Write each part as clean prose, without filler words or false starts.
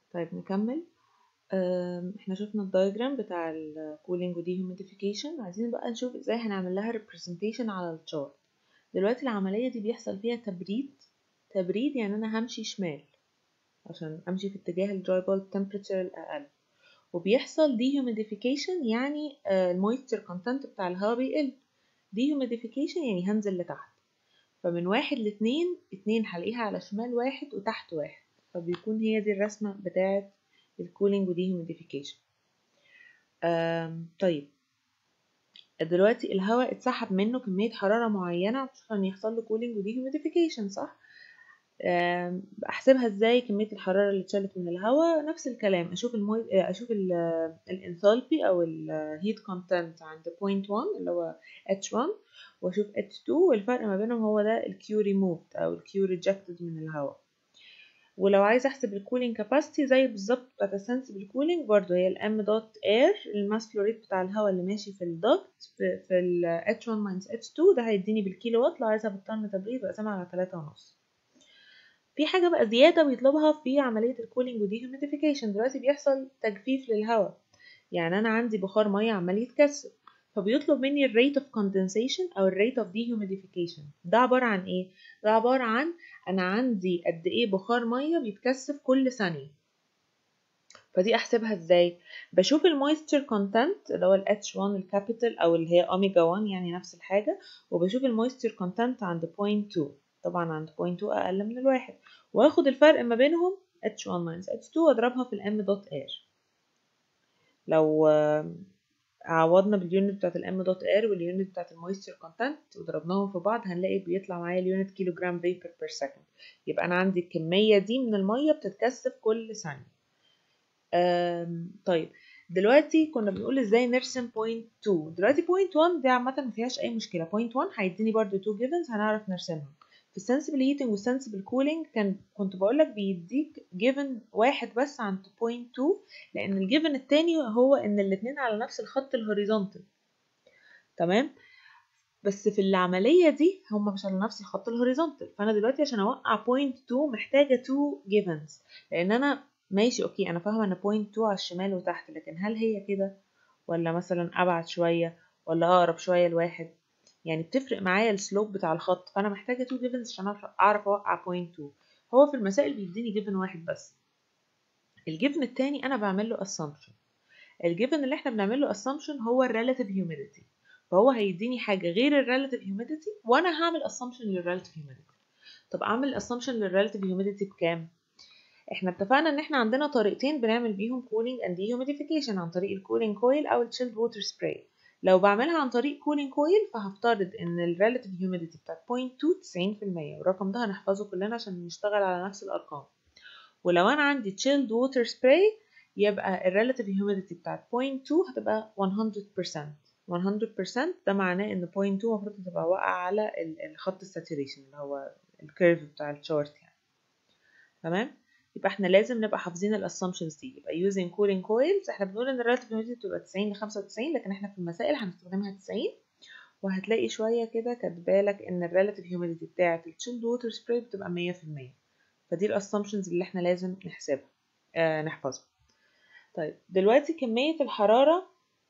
طيب نكمل. احنا شفنا الدايجرام بتاع الكولينج وديهيوميديفيكيشن، عايزين بقى نشوف ازاي هنعمل لها representation على الشارت. دلوقتي العملية دي بيحصل فيها تبريد يعني انا همشي شمال عشان امشي في اتجاه الدراي bulb temperature الاقل، وبيحصل dehumidification يعني المويستر كونتنت بتاع الهواء بيقل. dehumidification يعني هنزل لتحت، فمن 1 ل2 2 هلاقيها على شمال 1 وتحت 1، فبيكون هي دي الرسمة بتاعة الكولينج وديهيوميديفيكيشن. طيب دلوقتي الهواء اتسحب منه كمية حرارة معينة عشان يحصل له كولينج وديهيوميديفيكيشن، صح؟ احسبها ازاي كمية الحرارة اللي اتشالت من الهواء؟ نفس الكلام، اشوف الانثالبي او الهيت كونتنت عند point 1 اللي هو H1، واشوف H2، والفرق ما بينهم هو ده الكيو ريموفد او الكيو ريجكتد من الهواء. ولو عايز احسب الكولينج كاباسيتي زي بالظبط بتاعت السنسبل كولينج، برضو هي الام دوت اير، الماس فلو ريت بتاع الهواء اللي ماشي في الدكت في ال H1 - H2، ده هيديني بالكيلو وات. لو عايزها بالطن تبريد بقسمها على 3.5. في حاجة بقى زيادة بيطلبها في عملية الكولينج وديهيوميديفيكيشن. دلوقتي بيحصل تجفيف للهواء، يعني أنا عندي بخار مية عمال يتكثف، فبيطلب مني الريت اوف كوندنسيشن أو الريت اوف ديهيوميديفيكيشن. ده عبارة عن إيه؟ ده عبارة عن أنا عندي قد إيه بخار مية بيتكثف كل ثانية. فدي أحسبها إزاي؟ بشوف المويستر كونتنت اللي هو ال H1 الكابيتال أو اللي هي أوميجا 1 يعني نفس الحاجة، وبشوف المويستر كونتنت عند point 2، طبعا عند point 2 أقل من الواحد، واخد الفرق ما بينهم H1 - H2 واضربها في الام دوت اير. لو عوضنا باليونت بتاعت الام دوت اير واليونت بتاعت المويستر كونتنت وضربناهم في بعض، هنلاقي بيطلع معايا اليونت كيلو جرام فيبر بير سكند. يبقى انا عندي الكمية دي من المية بتتكثف كل ثانية. طيب دلوقتي كنا بنقول ازاي نرسم point 2. دلوقتي point 1 دي عامة مفيهاش اي مشكلة. point 1 هيديني برضو 2 givens هنعرف نرسمهم. في السنسبل heating والسنسبل cooling كنت بقولك بيديك given واحد بس عند point 2، لان الجيفن التاني هو ان الاتنين على نفس الخط الهوريزونتال، تمام؟ بس في العملية دي هما مش على نفس الخط الهوريزونتال، فانا دلوقتي عشان اوقع point 2 محتاجة 2 givens، لان انا ماشي اوكي انا فاهمه ان point 2 على الشمال وتحت، لكن هل هي كده ولا مثلا ابعد شويه ولا اقرب شويه لواحد؟ يعني بتفرق معايا السلوب بتاع الخط، فانا محتاجه 2 givens عشان اعرف اوقع point 2. هو في المسائل بيديني given واحد بس. الجيفن التاني انا بعمل له assumption. الجيفن اللي احنا بنعمل له assumption هو الريلاتيف humidity، فهو هيديني حاجه غير الريلاتيف humidity وانا هعمل assumption للريلاتيف humidity. طب اعمل assumption للريلاتيف humidity بكام؟ احنا اتفقنا ان احنا عندنا طريقتين بنعمل بيهم cooling and dehumidification، عن طريق الكولينج كويل او الchilled water spray. لو بعملها عن طريق كولينج كويل فهفترض ان ال relative humidity بتاعت point 2 90%، والرقم ده هنحفظه كلنا عشان نشتغل على نفس الارقام. ولو انا عندي chilled water spray يبقى ال relative humidity بتاعت point 2 هتبقى 100%. 100% ده معناه ان point 2 المفروض تبقى واقعة على الخط الساتوريشن اللي هو الكيرف بتاع الشارت يعني، تمام؟ يبقى احنا لازم نبقى حافظين الاسامبشنز دي. يبقى using cooling coils احنا بنقول ان الريلاتيف humidity بتبقى 90 ل 95، لكن احنا في المسائل هنستخدمها 90. وهتلاقي شويه كده كاتبالك ان الريلاتيف humidity بتاعه الchilled water spray بتبقى 100%. فدي الاسامبشنز اللي احنا لازم نحسبها نحفظها. طيب دلوقتي كميه الحراره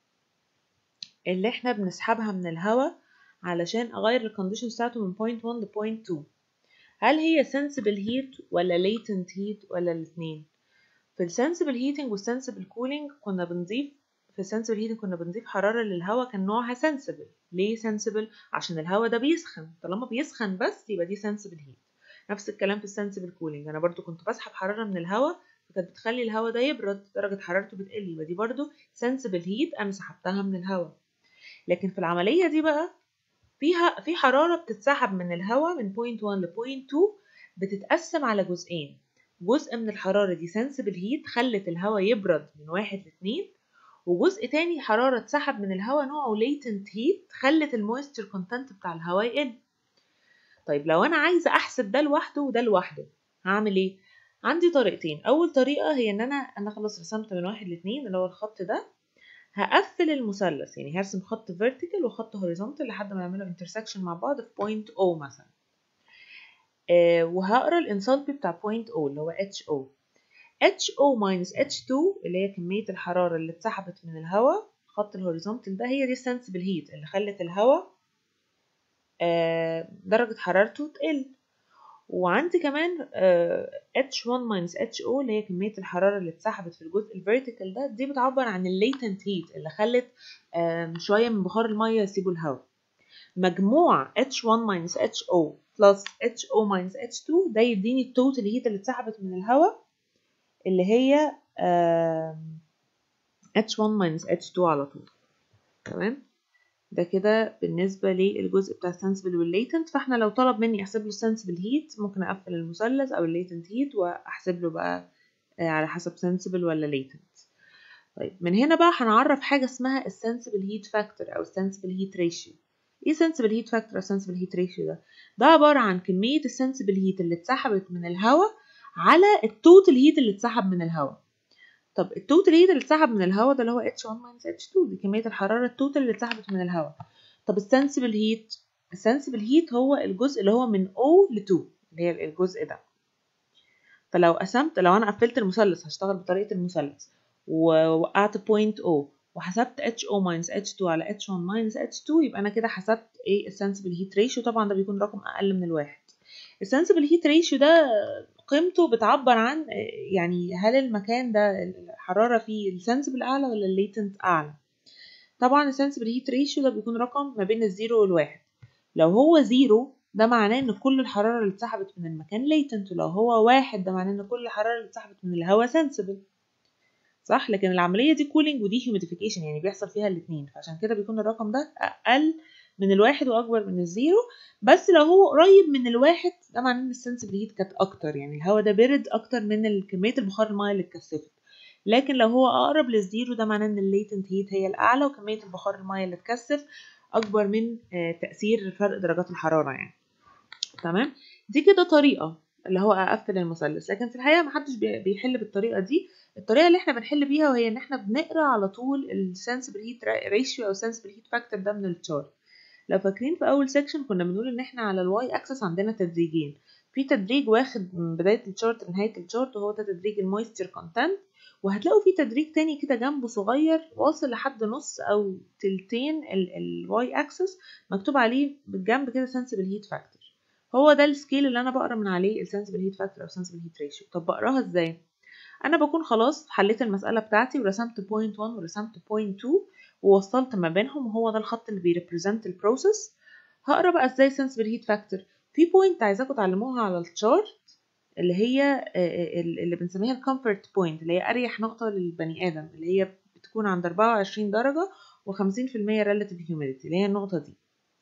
اللي احنا بنسحبها من الهواء علشان اغير الكونديشن بتاعته من point 1 ل point 2، هل هي sensible heat ولا latent heat ولا الاثنين؟ في السنسبل هيتنج والسنسبل كولينج كنا بنضيف، في السنسبل هيتنج كنا بنضيف حرارة للهواء كان نوعها سنسبل. ليه سنسبل؟ عشان الهواء ده بيسخن، طالما بيسخن بس يبقى دي سنسبل هيت. نفس الكلام في السنسبل كولينج، انا برضو كنت بسحب حرارة من الهواء فكانت بتخلي الهواء ده يبرد، درجة حرارته بتقل، يبقى دي برضو سنسبل هيت انا سحبتها من الهواء. لكن في العملية دي بقى في حرارة بتتسحب من الهواء من point 1 ل point 2 بتتقسم على جزئين. جزء من الحرارة دي sensible heat خلت الهواء يبرد من 1 ل 2، وجزء تاني حرارة اتسحب من الهواء نوعه latent heat خلت المويستر كونتنت بتاع الهواء يقل. طيب لو أنا عايزة أحسب ده لوحده وده لوحده هعمل إيه؟ عندي طريقتين. أول طريقة هي إن أنا خلاص رسمت من 1 ل 2 اللي هو الخط ده، هقفل المثلث، يعني هرسم خط vertical وخط horizontal لحد ما يعملوا intersection مع بعض في point O مثلا. وهقرا الانثالبي بتاع point O اللي هو HO. HO minus H2 اللي هي كمية الحرارة اللي اتسحبت من الهواء، الخط الهوريزونتال ده، هي دي sensible heat اللي خلت الهواء درجة حرارته تقل. وعندي كمان H1 minus HO اللي هي كمية الحرارة اللي اتسحبت في الجزء الفيرتيكال ده، دي بتعبر عن الليتنت هيت اللي خلت شوية من بخار المية يسيبوا الهواء. مجموع H1 minus HO plus HO minus H2 ده يديني التوتال هيت اللي اتسحبت من الهواء اللي هي H1 minus H2 على طول. تمام، ده كده بالنسبة للجزء بتاع sensible والlatent. فاحنا لو طلب مني احسب له sensible heat ممكن اقفل المثلث او latent heat واحسب له بقى على حسب sensible ولا latent. طيب من هنا بقى هنعرف حاجة اسمها sensible heat factor او sensible heat ratio. ايه sensible heat factor او sensible heat ratio ده عبارة عن كمية sensible heat اللي اتسحبت من الهواء على التوتال heat اللي اتسحب من الهواء. طب التوتال هيت اللي اتسحب من الهواء ده اللي هو H1 minus H2، دي كمية الحرارة التوتال اللي اتسحبت من الهواء. طب السنسبل هيت هو الجزء اللي هو من O ل 2 اللي هي الجزء ده. فلو لو انا قفلت المثلث هشتغل بطريقة المثلث ووقعت بوينت O وحسبت HO minus H2 على H1 minus H2، يبقى انا كده حسبت ايه السنسبل هيت ريشيو. طبعا ده بيكون رقم اقل من الواحد. السنسبل هيت ريشيو ده قيمته بتعبر عن يعني هل المكان ده الحرارة فيه السنسبل أعلى ولا الليتنت أعلى. طبعا السنسبل هيت ريشيو ده بيكون رقم ما بين الزيرو والواحد. لو هو زيرو ده معناه ان كل الحرارة اللي اتسحبت من المكان ليتنت، ولو هو واحد ده معناه ان كل الحرارة اللي اتسحبت من الهواء سنسبل. صح، لكن العملية دي كولينج ودي هيوميديفيكيشن، يعني بيحصل فيها الاتنين، فعشان كده بيكون الرقم ده أقل من الواحد وأكبر من الزيرو. بس لو هو قريب من الواحد ده معناه ان السنسبل هيت كانت أكتر، يعني الهواء ده برد أكتر من كمية البخار المية اللي اتكثفت. لكن لو هو أقرب للزيرو ده معناه ان الليتنت هيت هي الأعلى وكمية البخار المية اللي اتكثف أكبر من تأثير فرق درجات الحرارة يعني. تمام، دي كده طريقة اللي هو اقفل المثلث، لكن في الحقيقه محدش بيحل بالطريقه دي. الطريقه اللي احنا بنحل بيها وهي ان احنا بنقرا على طول السنسبل هيت ريشيو او السنسبل هيت فاكتور ده من التشارت. لو فاكرين في اول سيكشن كنا بنقول ان احنا على الواي اكسس عندنا تدريجين، في تدريج واخد من بدايه التشارت لنهايه التشارت وهو ده تدريج المويستر كونتنت، وهتلاقوا في تدريج تاني كده جنبه صغير واصل لحد نص او تلتين الواي اكسس مكتوب عليه بالجنب كده سنسبل هيت فاكتور. هو ده السكيل اللي انا بقرا من عليه السنسبل هيت فاكتور او السنسبل هيت ريشيو. طب بقراها ازاي؟ انا بكون خلاص حليت المساله بتاعتي ورسمت بوينت 1 ورسمت بوينت 2 ووصلت ما بينهم وهو ده الخط اللي بيريبريزنت البروسيس. هقرا بقى ازاي السنسبل هيت فاكتور. في بوينت عايزاكم تعلموها على الشارت اللي هي اللي بنسميها الكومفورت بوينت، اللي هي اريح نقطه للبني ادم، اللي هي بتكون عند 24 درجه و50% relative humidity، اللي هي النقطه دي.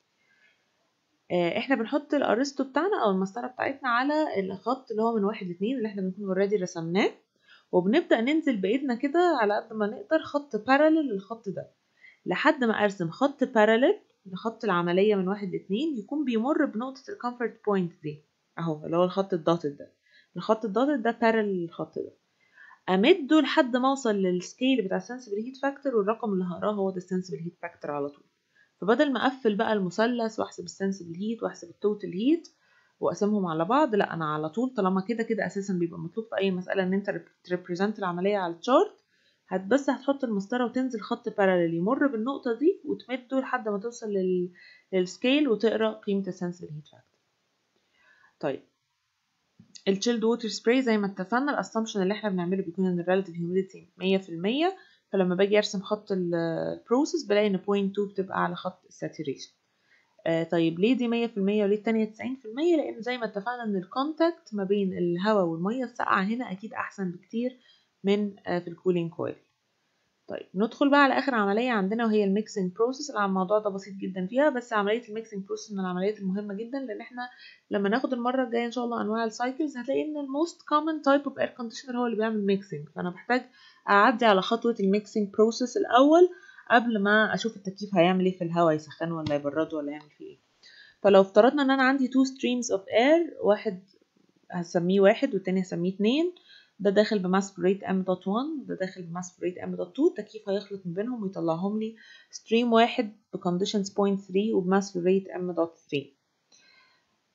احنا بنحط الارسطو بتاعنا او المسطره بتاعتنا على الخط اللي هو من 1 ل2 اللي احنا بنكون اوريدي رسمناه، وبنبدا ننزل بايدنا كده على قد ما نقدر خط بارالل للخط ده لحد ما ارسم خط بارالل لخط العمليه من 1 ل2 يكون بيمر بنقطه الكومفورت بوينت دي اهو، اللي هو الخط الدوتد ده. الخط الدوتد ده بارالل للخط ده، امده لحد ما اوصل للسكيل بتاع السنسبل هيت فاكتور، والرقم اللي هقراه هو ده السنسبل هيت فاكتور على طول. فبدل ما اقفل بقى المثلث واحسب السنسبل هيت واحسب التوتال هيت واقسمهم على بعض، لا انا على طول طالما كده كده اساسا بيبقى مطلوب في اي مساله ان انت تريبريزنت العمليه على الشارت، بس هتحط المسطره وتنزل خط بارالل يمر بالنقطه دي وتمده لحد ما توصل للسكيل وتقرا قيمه السنسبل هيت فاكتور. طيب التشيلد ووتر سبراي زي ما اتفقنا الاسامبشن اللي احنا بنعمله بيكون ان الريلاتيف هيوميديتي 100%، فلما باجي ارسم خط البروسيس بلاقي ان بوينت 2 بتبقى على خط الساتوريشن. طيب ليه دي 100% وليه التانية 90%؟ لان زي ما اتفقنا ان الكونتاكت ما بين الهواء والمية الساقعة هنا اكيد احسن بكتير من في الكولينج كويل. طيب ندخل بقى على اخر عملية عندنا وهي الميكسنج بروسيس. الموضوع ده بسيط جدا فيها، بس عملية الميكسنج بروسيس من العمليات المهمة جدا، لان احنا لما ناخد المرة الجاية ان شاء الله انواع السايكلز هتلاقي ان الموست كومن تايب اوف اير كونديشنر هو اللي بيعمل ميكسنج، فانا بحتاج اعدي على خطوة الميكسنج بروسيس الاول قبل ما اشوف التكييف هيعمل ايه في الهواء، يسخنه ولا يبرده ولا يعمل فيه ايه. فلو افترضنا ان انا عندي two streams of air، واحد هسميه 1 والتاني هسميه 2، ده داخل بماس فلو ريت m.1 وده داخل بماس فلو ريت m.2، التكييف هيخلط من بينهم ويطلعهم لي stream 1 بconditions 0.3 وبماس فلو ريت m.3.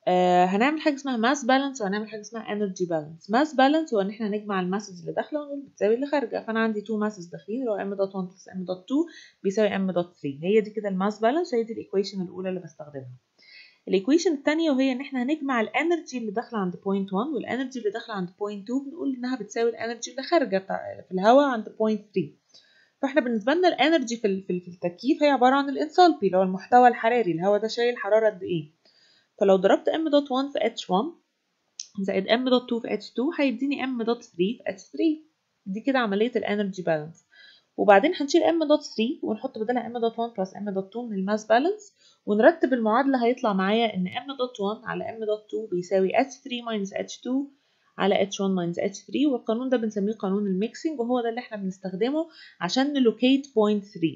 هنعمل حاجه اسمها ماس بالانس وهنعمل حاجه اسمها انرجي بالانس. ماس بالانس هو ان احنا نجمع الماسز اللي داخله ونقول بتساوي اللي خارجه. فانا عندي 2 ماسز داخلين اللي هو ام دوت 1 بلس ام دوت 2 بيساوي ام دوت 3. هي دي كده الماس بالانس، هي دي الايكويشن الاولى اللي بستخدمها. الايكويشن الثانيه وهي ان احنا هنجمع الانرجي اللي داخله عند بوينت 1 والانرجي اللي داخله عند بوينت 2 بنقول انها بتساوي الانرجي اللي خارجه في الهواء عند بوينت 3. فاحنا بالنسبه لنا الانرجي في التكييف هي عباره عن الانثالبي اللي هو المحتوى الحراري، الهواء ده شايل حراره قد ايه. فلو ضربت ام دوت 1 في اتش 1 زائد ام دوت 2 في اتش 2 هيديني ام دوت 3 في اتش 3. دي كده عمليه الانرجي بالانس. وبعدين هنشيل ام دوت 3 ونحط بدلها ام دوت 1 بلس ام دوت 2 من الماس بالانس، ونرتب المعادله هيطلع معايا ان ام دوت 1 على ام دوت 2 بيساوي اتش 3 ماينس اتش 2 على اتش 1 ماينس اتش 3. والقانون ده بنسميه قانون الميكسنج، وهو ده اللي احنا بنستخدمه عشان نلوكيت بوينت 3.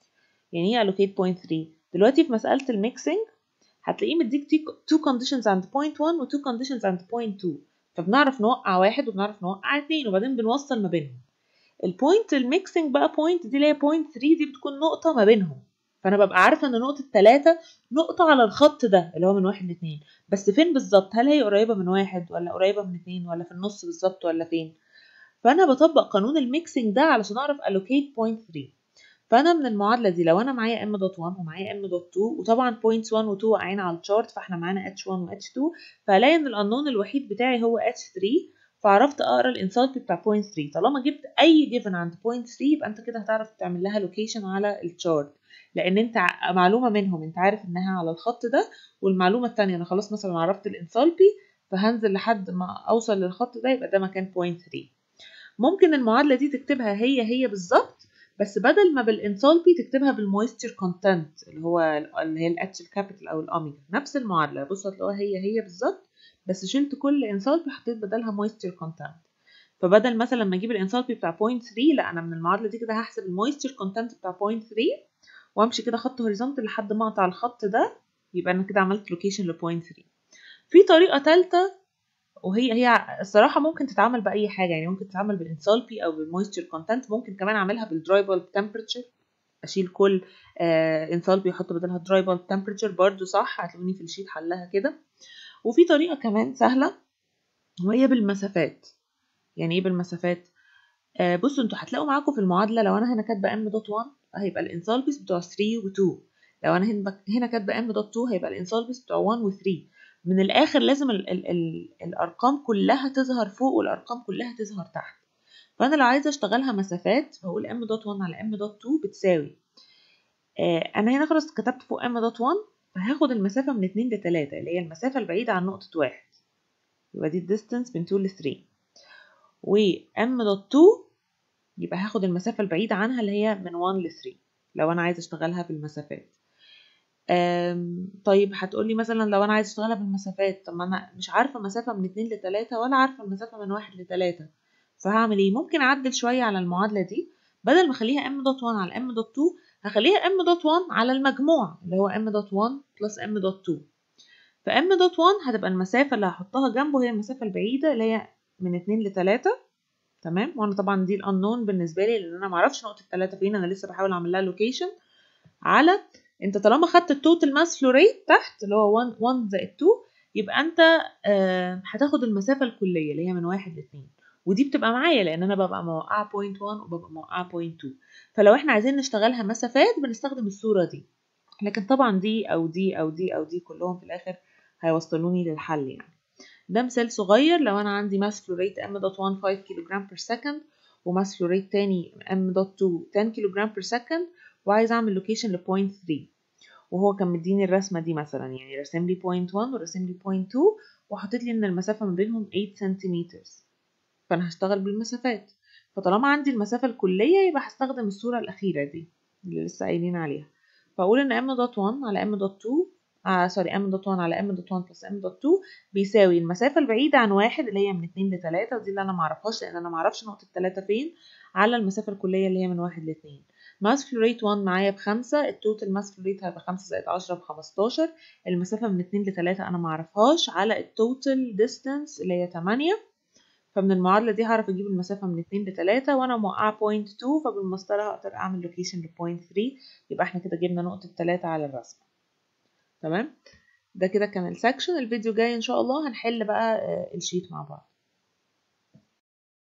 يعني ايه الوكيت بوينت 3؟ دلوقتي في مساله الميكسنج هتلاقيه مديك 2 conditions عند point 1 و 2 conditions عند point 2، فبنعرف نوقع واحد وبنعرف نوقع اتنين وبعدين بنوصل ما بينهم. البوينت الميكسنج بقى بوينت دي اللي هي point 3 دي بتكون نقطة ما بينهم، فأنا ببقى عارفة إن نقطة 3 نقطة على الخط ده اللي هو من 1 ل 2، بس فين بالظبط؟ هل هي قريبة من 1 ولا قريبة من 2 ولا في النص بالظبط ولا فين؟ فأنا بطبق قانون الميكسنج ده علشان أعرف allocate point 3. فانا من المعادله دي لو انا معايا ام دوت 1 ومعايا ام دوت 2 وطبعا بوينتس 1 و 2 واقعين على الشارت فاحنا معانا اتش 1 و اتش 2، فهلاقي ان الانون الوحيد بتاعي هو اتش 3. فعرفت اقرا الانثالبي بتاع بوينت 3. طالما جبت اي جيفن عند بوينت 3 يبقى انت كده هتعرف تعمل لها لوكيشن على الشارت، لان انت معلومه منهم انت عارف انها على الخط ده، والمعلومه الثانيه انا خلاص مثلا عرفت الانثالبي فهنزل لحد ما اوصل للخط ده يبقى ده مكان بوينت 3. ممكن المعادلة دي تكتبها هي بالظبط، بس بدل ما بالانثالبي تكتبها بالمويستشر كونتنت اللي هي الاتش الكابيتال او الاوميجا. نفس المعادلة بص هتلاقوها هي بالظبط، بس شلت كل انثالبي حطيت بدلها مويستشر كونتنت. فبدل مثلا ما اجيب الانثالبي بتاع 0.3 لا انا من المعادلة دي كده هحسب المويستشر كونتنت بتاع 0.3 وامشي كده خط هوريزونتال لحد ما اقطع الخط ده، يبقى انا كده عملت لوكيشن ل 0.3. في طريقة ثالثة وهي الصراحة ممكن تتعمل بأي حاجة، يعني ممكن تتعمل بالانثالبي أو بالمويستشر كونتنت، ممكن كمان أعملها بالدراي بالب تمبرتشر، أشيل كل انثالبي أحط بدلها دراي بالب تمبرتشر برضو صح، هتلاقوني في الشيت حلها كده. وفي طريقة كمان سهلة وهي بالمسافات. يعني إيه بالمسافات؟ بصوا انتوا هتلاقوا معاكم في المعادلة لو أنا هنا كاتبة ام دوت 1 هيبقى الانثالبيز بتوع 3 و 2، لو أنا هنا كاتبة ام دوت 2 هيبقى الانثالبيز بتوع 1 و 3. من الآخر لازم ال الأرقام كلها تظهر فوق والأرقام كلها تظهر تحت. فأنا لو عايزة أشتغلها مسافات بقول ام دوت 1 على ام دوت 2 بتساوي أنا هنا خلاص كتبت فوق ام دوت 1 فهاخد المسافة من 2 ل 3 اللي هي المسافة البعيدة عن نقطة 1، يبقى دي الديستانس من 2 ل 3. وام دوت 2 يبقى هاخد المسافة البعيدة عنها اللي هي من 1 ل 3 لو أنا عايزة أشتغلها بالمسافات. طيب هتقولي مثلا لو أنا عايزة أشتغلها بالمسافات، طب ما أنا مش عارفة مسافة من 2 ل 3 ولا عارفة المسافة من 1 ل 3، فهعمل إيه؟ ممكن أعدل شوية على المعادلة دي، بدل ما أخليها m دوت 1 على m دوت 2 هخليها m دوت 1 على المجموع اللي هو m دوت 1 بلس m دوت 2. ف m دوت 1 هتبقى المسافة اللي هحطها جنبه هي المسافة البعيدة اللي هي من 2 ل 3. تمام، وانا طبعا دي الانون بالنسبه لي لان انا ما اعرفش نقطه 3 فين، انا لسه بحاول اعمل لها لوكيشن. على انت طالما خدت التوتال ماس فلو ريت تحت اللي هو 1 زائد 2 يبقى انت هتاخد المسافه الكليه اللي هي من 1 ل 2، ودي بتبقى معايا لان انا ببقى موقعه بوينت 1 وببقى موقعه بوينت 2. فلو احنا عايزين نشتغلها مسافات بنستخدم الصوره دي، لكن طبعا دي او دي او دي او دي كلهم في الاخر هيوصلوني للحل. يعني ده مثال صغير، لو انا عندي ماس فلو ريت m دوت 1 5 كيلو جرام بير سكند وماس فلو ريت تاني m دوت 2 10 كيلو جرام بير سكند وعايز اعمل لوكيشن لبوينت 3، وهو كان مديني الرسمه دي مثلا، يعني راسم لي بوينت 1 وراسم لي بوينت 2 وحاطط لي ان المسافه ما بينهم 8 سنتيمتر، فانا هشتغل بالمسافات. فطالما عندي المسافه الكليه يبقى هستخدم الصوره الاخيره دي اللي لسه قايلين عليها، فاقول ان m دوت 1 على m دوت 2 سوري m دوت 1 على m دوت 1 بلس m دوت 2 بيساوي المسافة البعيدة عن 1 اللي هي من 2 ل 3 ودي اللي أنا معرفهاش لأن أنا معرفش نقطة 3 فين، على المسافة الكلية اللي هي من 1 ل 2. ماس فلو ريت 1 معايا ب5، التوتال ماس فلو ريت هيبقى 5 زائد 10 ب15، المسافة من 2 ل 3 أنا معرفهاش على التوتال ديستانس اللي هي 8، فمن المعادلة دي هعرف أجيب المسافة من 2 ل 3 وأنا موقعة بوينت 2 فبالمسطرة هقدر أعمل لوكيشن لبوينت 3، يبقى احنا كده جبنا نقطة 3 على الرسمة. تمام. ده كده كان السكشن. الفيديو جاي ان شاء الله هنحل بقى الشيت مع بعض.